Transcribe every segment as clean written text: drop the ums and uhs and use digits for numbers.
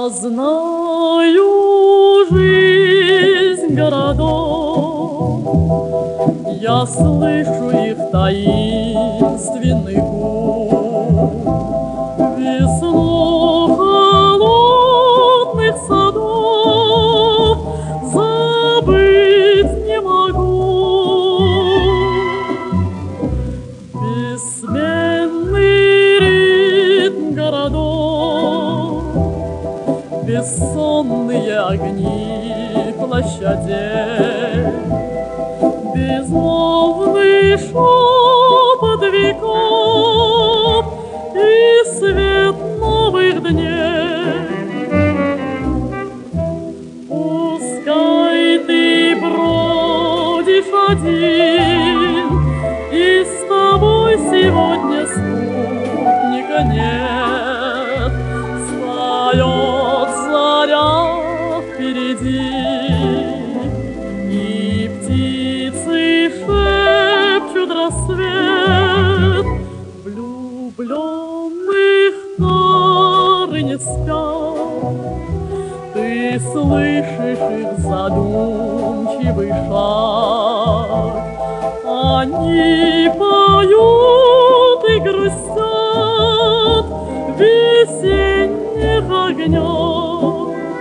Я знаю жизнь городов, я слышу их таинственный гул. Весну холодных садов забыть не могу. Бессменный ритм городов, бессонные огни площадей, безмолвный шепот веков и свет новых дней. Пускай ты бродишь один, и с тобой сегодня спутника нет. Встает заря впереди, и птицы шепчут рассвет. Влюбленных пары не спят, ты слышишь их задумчивый шаг. Они поют и грустят в весенних огнях.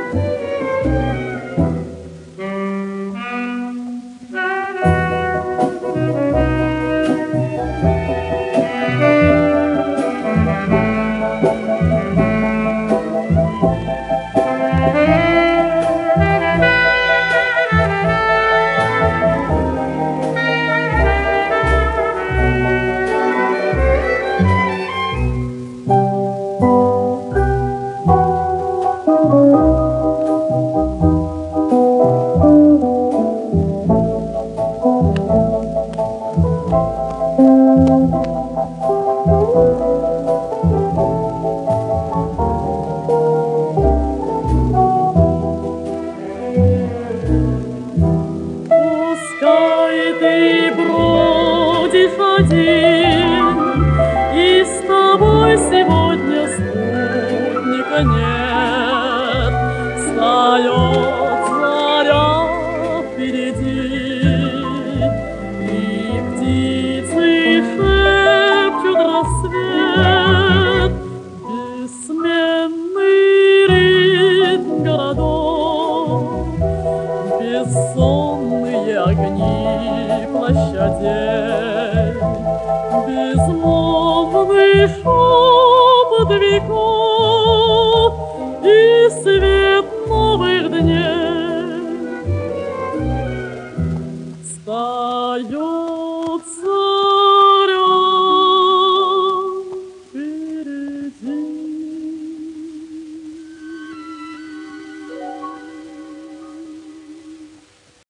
Пускай ты бродишь один, и с тобой сегодня спутника нет. Встает заря впереди, и птицы шепчут рассвет. Бессменный ритм городов, бессонные огни площадей, безмолвный шепот веков